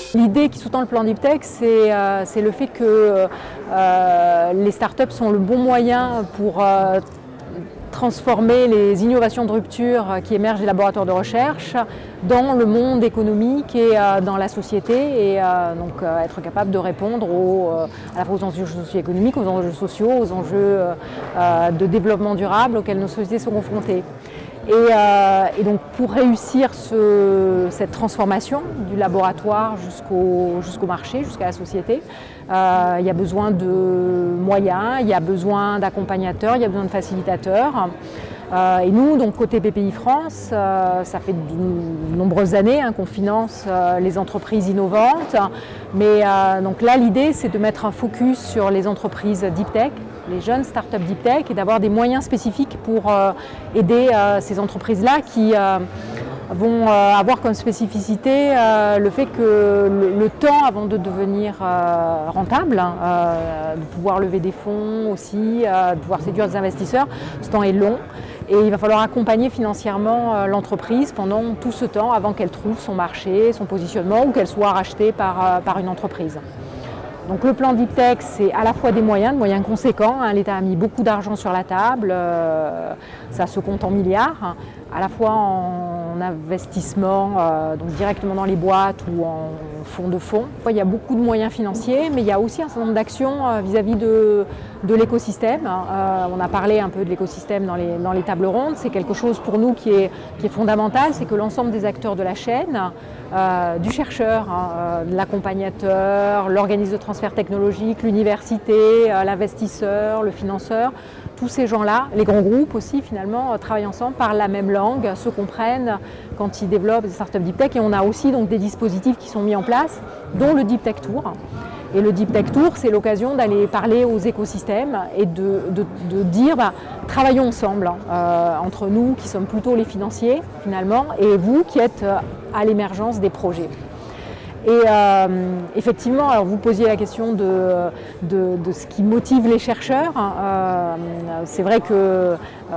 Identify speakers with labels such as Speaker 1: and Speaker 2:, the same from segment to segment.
Speaker 1: L'idée qui sous-tend le plan Deep Tech, c'est le fait que les startups sont le bon moyen pour transformer les innovations de rupture qui émergent des laboratoires de recherche dans le monde économique et dans la société, et donc être capable de répondre à la fois aux enjeux socio-économiques, aux enjeux sociaux, aux enjeux de développement durable auxquels nos sociétés sont confrontées. Et donc pour réussir cette transformation du laboratoire jusqu'au marché, jusqu'à la société, il y a besoin de moyens, il y a besoin d'accompagnateurs, il y a besoin de facilitateurs. Et nous, donc côté BPI France, ça fait de nombreuses années qu'on finance les entreprises innovantes. Mais donc là, l'idée, c'est de mettre un focus sur les entreprises Deep Tech, les jeunes startups Deep Tech, et d'avoir des moyens spécifiques pour aider ces entreprises-là qui vont avoir comme spécificité le fait que le temps avant de devenir rentable, de pouvoir lever des fonds aussi, de pouvoir séduire des investisseurs, ce temps est long. Et il va falloir accompagner financièrement l'entreprise pendant tout ce temps avant qu'elle trouve son marché, son positionnement, ou qu'elle soit rachetée par une entreprise. Donc le plan Deep Tech, c'est à la fois des moyens conséquents. L'État a mis beaucoup d'argent sur la table, ça se compte en milliards, à la fois en investissement, donc directement dans les boîtes ou en fonds de fonds. Il y a beaucoup de moyens financiers, mais il y a aussi un certain nombre d'actions vis-à-vis de l'écosystème. On a parlé un peu de l'écosystème dans les tables rondes. C'est quelque chose pour nous qui est fondamental, c'est que l'ensemble des acteurs de la chaîne, du chercheur, de l'accompagnateur, l'organisme de transfert technologique, l'université, l'investisseur, le financeur, tous ces gens-là, les grands groupes aussi finalement, travaillent ensemble, parlent la même langue, se comprennent quand ils développent des startups Deep Tech. Et on a aussi donc des dispositifs qui sont mis en place, dont le Deep Tech Tour. Et le Deep Tech Tour, c'est l'occasion d'aller parler aux écosystèmes et de dire travaillons ensemble, entre nous qui sommes plutôt les financiers finalement, et vous qui êtes à l'émergence des projets. Et effectivement, alors vous posiez la question de ce qui motive les chercheurs. C'est vrai que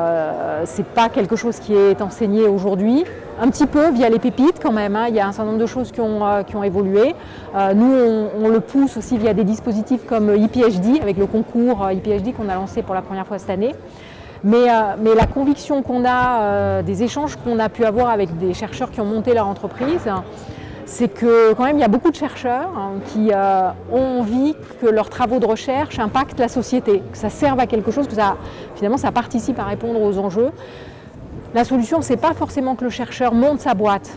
Speaker 1: ce n'est pas quelque chose qui est enseigné aujourd'hui. Un petit peu via les pépites quand même, il y a un certain nombre de choses qui ont évolué. Nous, on le pousse aussi via des dispositifs comme ePhD, avec le concours ePhD qu'on a lancé pour la première fois cette année. Mais la conviction qu'on a des échanges qu'on a pu avoir avec des chercheurs qui ont monté leur entreprise, c'est que quand même il y a beaucoup de chercheurs qui ont envie que leurs travaux de recherche impactent la société, que ça serve à quelque chose, que finalement ça participe à répondre aux enjeux. La solution, ce n'est pas forcément que le chercheur monte sa boîte.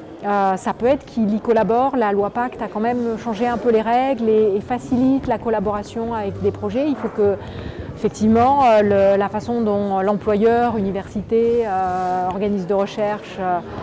Speaker 1: Ça peut être qu'il y collabore. La loi Pacte a quand même changé un peu les règles et facilite la collaboration avec des projets. Il faut que, effectivement, la façon dont l'employeur, université, organisme de recherche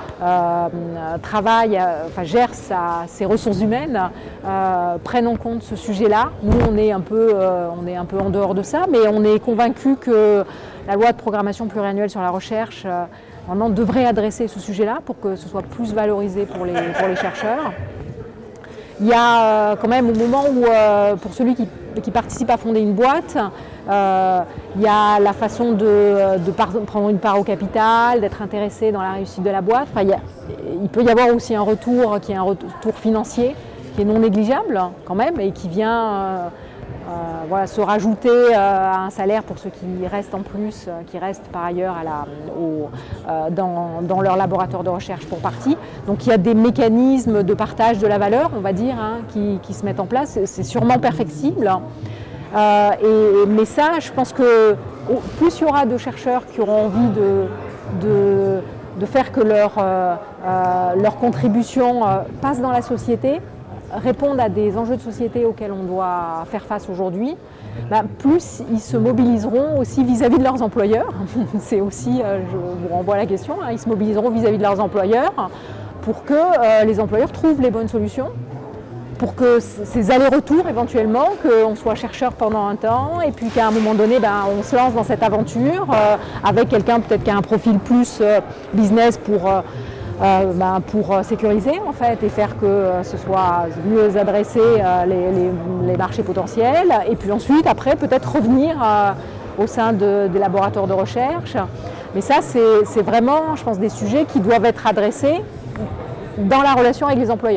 Speaker 1: travaille, gère ses ressources humaines, prennent en compte ce sujet-là. Nous, on est un peu en dehors de ça, mais on est convaincus que la loi de programmation pluriannuelle sur la recherche vraiment devrait adresser ce sujet-là pour que ce soit plus valorisé pour les chercheurs. Il y a quand même au moment où, pour celui qui participe à fonder une boîte, il y a la façon de prendre une part au capital, d'être intéressé dans la réussite de la boîte. Il peut y avoir aussi un retour qui est un retour financier qui est non négligeable quand même et qui vient se rajouter à un salaire pour ceux qui restent en plus, qui restent par ailleurs dans leur laboratoire de recherche pour partie. Donc il y a des mécanismes de partage de la valeur, on va dire, qui se mettent en place. C'est sûrement perfectible. Mais ça, je pense que plus il y aura de chercheurs qui auront envie de faire que leur contribution passe dans la société, répondent à des enjeux de société auxquels on doit faire face aujourd'hui, plus ils se mobiliseront aussi vis-à-vis de leurs employeurs. C'est aussi, je vous renvoie à la question, ils se mobiliseront vis-à-vis de leurs employeurs pour que les employeurs trouvent les bonnes solutions, pour que ces allers-retours éventuellement, qu'on soit chercheur pendant un temps et puis qu'à un moment donné, on se lance dans cette aventure avec quelqu'un peut-être qui a un profil plus business pour sécuriser en fait et faire que ce soit mieux adressé les marchés potentiels, et puis ensuite après peut-être revenir au sein des laboratoires de recherche. Mais ça c'est vraiment, je pense, des sujets qui doivent être adressés dans la relation avec les employeurs.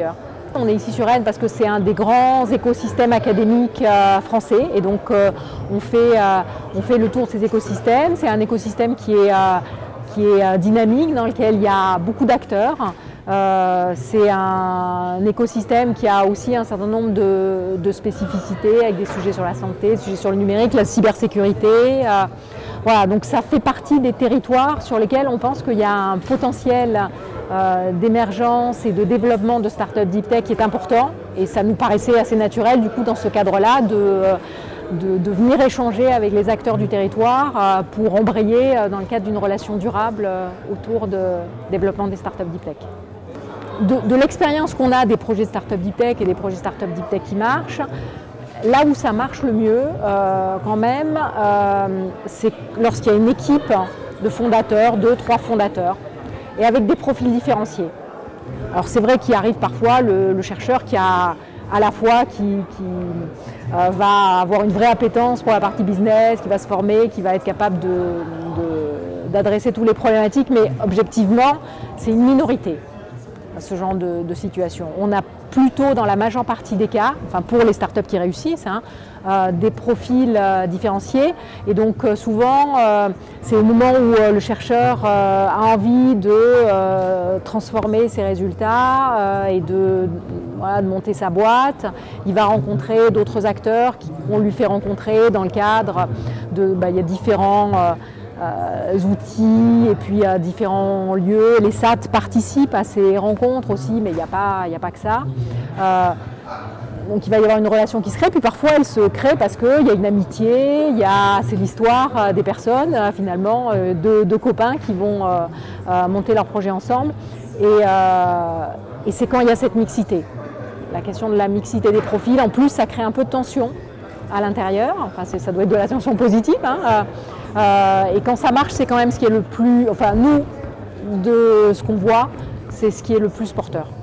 Speaker 1: On est ici sur Rennes parce que c'est un des grands écosystèmes académiques français et donc on fait le tour de ces écosystèmes. C'est un écosystème qui est dynamique, dans lequel il y a beaucoup d'acteurs. C'est un écosystème qui a aussi un certain nombre de spécificités avec des sujets sur la santé, des sujets sur le numérique, la cybersécurité. Voilà, donc ça fait partie des territoires sur lesquels on pense qu'il y a un potentiel d'émergence et de développement de start-up deep tech qui est important et ça nous paraissait assez naturel du coup dans ce cadre-là de venir échanger avec les acteurs du territoire pour embrayer dans le cadre d'une relation durable autour du développement des start-up deep tech. De l'expérience qu'on a des projets de start-up deep tech et des projets start-up deep tech qui marchent, là où ça marche le mieux quand même, c'est lorsqu'il y a une équipe de fondateurs, 2-3 fondateurs, et avec des profils différenciés. Alors c'est vrai qu'il arrive parfois le chercheur qui a à la fois qui va avoir une vraie appétence pour la partie business, qui va se former, qui va être capable d'adresser toutes les problématiques, mais objectivement, c'est une minorité, ce genre de situation. On a plutôt dans la majeure partie des cas, enfin pour les startups qui réussissent, des profils différenciés et donc souvent c'est au moment où le chercheur a envie de transformer ses résultats et de monter sa boîte, il va rencontrer d'autres acteurs qui vont lui faire rencontrer dans le cadre il y a différents outils et puis différents lieux. Les SAT participent à ces rencontres aussi, mais il n'y a pas que ça. Donc il va y avoir une relation qui se crée, puis parfois elle se crée parce qu'il y a une amitié, c'est l'histoire des personnes, finalement, deux copains qui vont monter leur projet ensemble. Et c'est quand il y a cette mixité. La question de la mixité des profils, en plus ça crée un peu de tension à l'intérieur, enfin ça doit être de la tension positive. Et quand ça marche, c'est quand même ce qui est le plus, enfin nous, de ce qu'on voit, c'est ce qui est le plus porteur.